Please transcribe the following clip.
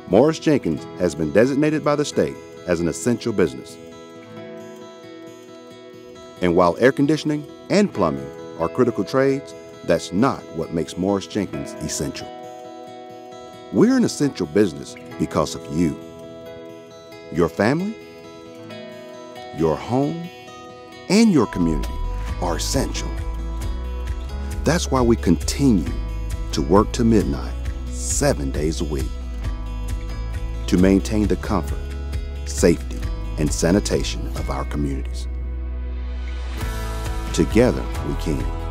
Morris-Jenkins has been designated by the state as an essential business. And while air conditioning and plumbing are critical trades, that's not what makes Morris-Jenkins essential. We're an essential business because of you. Your family, your home, and your community are essential. That's why we continue to work to midnight 7 days a week to maintain the comfort, safety, and sanitation of our communities. Together, we can.